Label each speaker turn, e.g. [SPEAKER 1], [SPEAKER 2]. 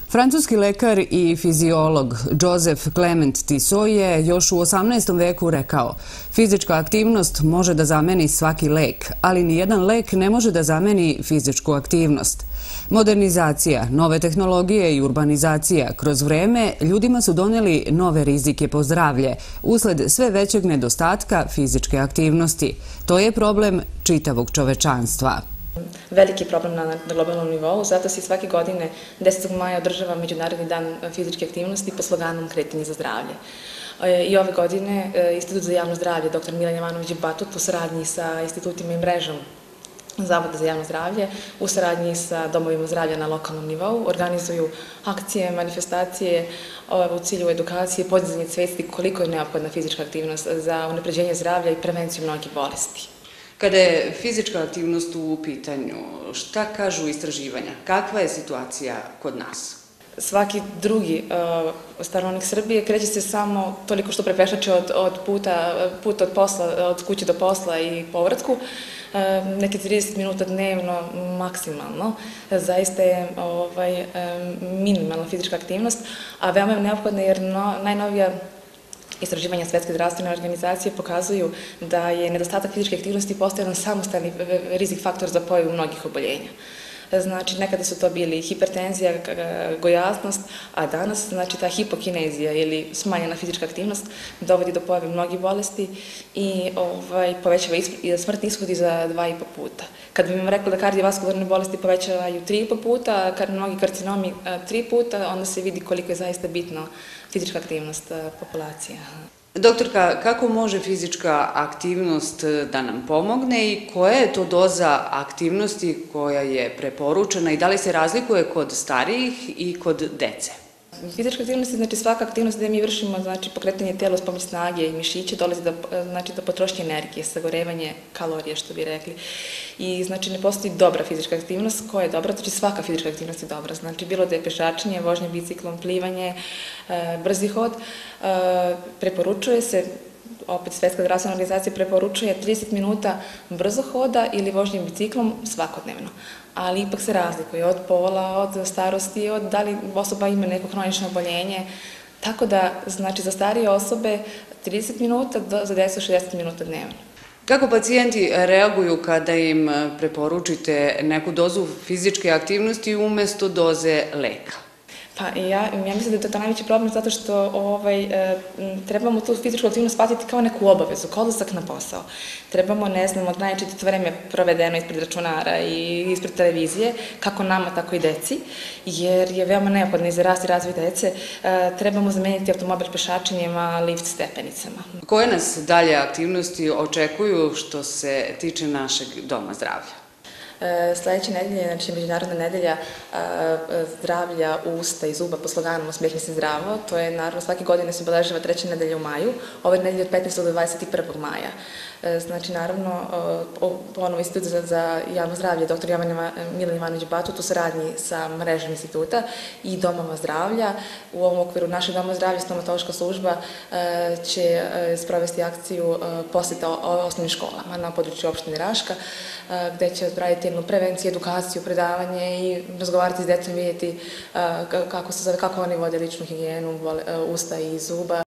[SPEAKER 1] Francuski lekar i fiziolog Joseph Clement Tissot je još u 18. veku rekao: fizička aktivnost može da zameni svaki lek, ali nijedan lek ne može da zameni fizičku aktivnost. Modernizacija, nove tehnologije i urbanizacija kroz vreme ljudima su doneli nove rizike po zdravlje usled sve većeg nedostatka fizičke aktivnosti. To je problem čitavog čovečanstva.
[SPEAKER 2] Veliki problem na globalnom nivou, zato se svake godine 10. maja održava Međunarodni dan fizičke aktivnosti pod sloganom Kretanje za zdravlje. I ove godine Institut za javno zdravlje dr. Milan Jovanović Batut u saradnji sa institutima i mrežom Zavoda za javno zdravlje, u saradnji sa domovima zdravlja na lokalnom nivou, organizuju akcije, manifestacije u cilju edukacije, podizanje svesti koliko je neophodna fizička aktivnost za unapređenje zdravlja i prevenciju mnogih bolesti.
[SPEAKER 3] Kada je fizička aktivnost u pitanju, šta kažu istraživanja? Kakva je situacija kod nas?
[SPEAKER 2] Svaki drugi stanovnik Srbije kreće se samo toliko što prepešače od puta od posla, od kuće do posla i povratku, neke 30 minuta dnevno maksimalno. Zaista je minimalna fizička aktivnost, a veoma je neophodna jer najnovija istraživanja Svetske zdravstvene organizacije pokazuju da je nedostatak fizičke aktivnosti postajan samostalni rizik faktor za pojavu mnogih oboljenja. Znači, nekada su to bili hipertenzija, gojaznost, a danas, znači, ta hipokinezija ili smanjena fizička aktivnost dovodi do pojave mnogih bolesti i povećava smrtni ishodi za 2,5 puta. Kad bi vam rekla da kardiovaskularne bolesti povećavaju 3,5 puta, a mnogi karcinomi 3 puta, onda se vidi koliko je zaista bitna fizička aktivnost populacije.
[SPEAKER 3] Doktorka, kako može fizička aktivnost da nam pomogne i koja je to doza aktivnosti koja je preporučena i da li se razlikuje kod starijih i kod dece?
[SPEAKER 2] Fizička aktivnost je, znači, svaka aktivnost gde mi vršimo, znači, pokretanje tela uz pomoć snage i mišića, dolazi do potrošnje energije, sagorevanje kalorije, što bi rekli. I, znači, ne postoji dobra fizička aktivnost. Koja je dobra? Znači, svaka fizička aktivnost je dobra. Znači, bilo da je pešačenje, vožnje biciklom, plivanje, brzi hod, preporučuje se, opet Svetska zdravstvena organizacija preporučuje 30 minuta brzo hoda ili vožnje biciklom svakodnevno. Ali ipak se razlikuje od pola, od starosti, od da li osoba ima neko hronično oboljenje. Tako da, znači, za starije osobe 30 minuta, za decu 60 minuta dnevno.
[SPEAKER 3] Kako pacijenti reaguju kada im preporučite neku dozu fizičke aktivnosti umesto doze leka?
[SPEAKER 2] Pa ja mislim da je to najveći problem zato što trebamo tu fizičku aktivnost shvatiti kao neku obavezu, kao odlazak na posao. Trebamo, ne znam, ograničiti to vreme provedeno ispred računara i ispred televizije, kako nama, tako i deci, jer je veoma neophodno i za rast i razvoj dece. Trebamo zameniti automobil pešačenjem, a lift stepenicama.
[SPEAKER 3] Koje nas dalje aktivnosti očekuju što se tiče našeg doma zdravlja?
[SPEAKER 2] Sledeće nedelje, znači, Međunarodna nedelja zdravlja usta i zuba pod sloganom Osmehni se zdravo. To je, naravno, svake godine se obeležava 3. nedelja u maju, ove nedelje od 15. do 21. maja. Znači, naravno, ponovo Institut za javno zdravlje dr. Milan Jovanović Batut u saradnji sa mrežom instituta i domama zdravlja. U ovom okviru našeg doma zdravlja stomatološka služba će sprovesti akciju poseta osnovnim školama na području opštine Raška, gde će odraditi jednu prevenciju, edukaciju, predavanje i razgovarati s decom, vidjeti kako oni vode ličnu higijenu usta i zuba.